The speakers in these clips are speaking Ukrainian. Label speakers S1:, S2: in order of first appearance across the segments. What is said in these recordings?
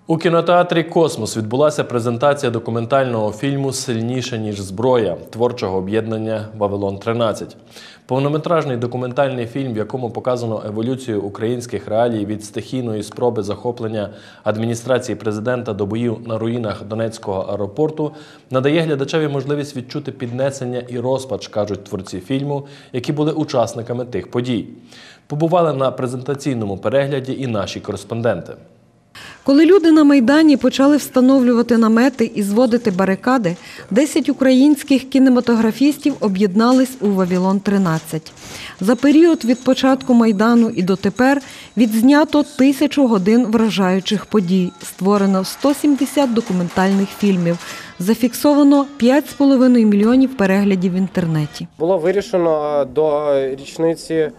S1: У кінотеатрі «Космос» відбулася презентація документального фільму «Сильніше, ніж зброя» творчого об'єднання «Вавилон-13». Повнометражний документальний фільм, в якому показано еволюцію українських реалій від стихійної спроби захоплення адміністрації президента до боїв на руїнах Донецького аеропорту, надає глядачеві можливість відчути піднесення і розпач, кажуть творці фільму, які були учасниками тих подій. Побували на презентаційному перегляді і наші кореспонденти.
S2: Коли люди на Майдані почали встановлювати намети і зводити барикади, 10 українських кінематографістів об'єднались у «Вавилон-13». За період від початку Майдану і дотепер відзнято 1000 годин вражаючих подій, створено 170 документальних фільмів, зафіксовано 5,5 мільйонів переглядів в інтернеті.
S3: Було вирішено до річниці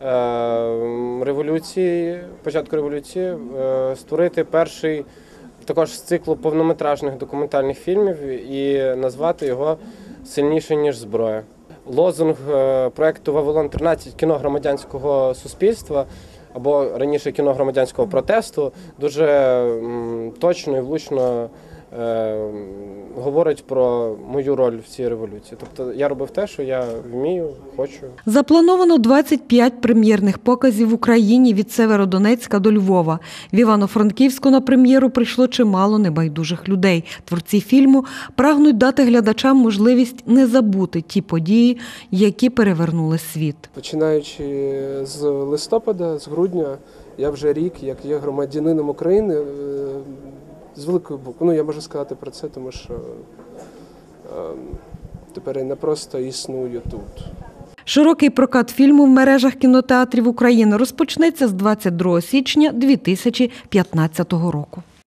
S3: революції, початку революції, створити перший також з циклу повнометражних документальних фільмів і назвати його «Сильніше, ніж зброя». Лозунг проєкту «Вавилон-13» кіно громадянського суспільства, або раніше кіно громадянського протесту, дуже точно і влучно говорить про мою роль в цій революції. Тобто я робив те, що я вмію, хочу.
S2: Заплановано 25 прем'єрних показів в Україні від Сєвєродонецька до Львова. В Івано-Франківську на прем'єру прийшло чимало небайдужих людей. Творці фільму прагнуть дати глядачам можливість не забути ті події, які перевернули світ.
S4: Починаючи з листопада, з грудня, я вже рік, як є громадянином України, з великої букви. Я можу сказати про це, тому що тепер я не просто існую тут.
S2: Широкий прокат фільму в мережах кінотеатрів України розпочнеться з 22 січня 2015 року.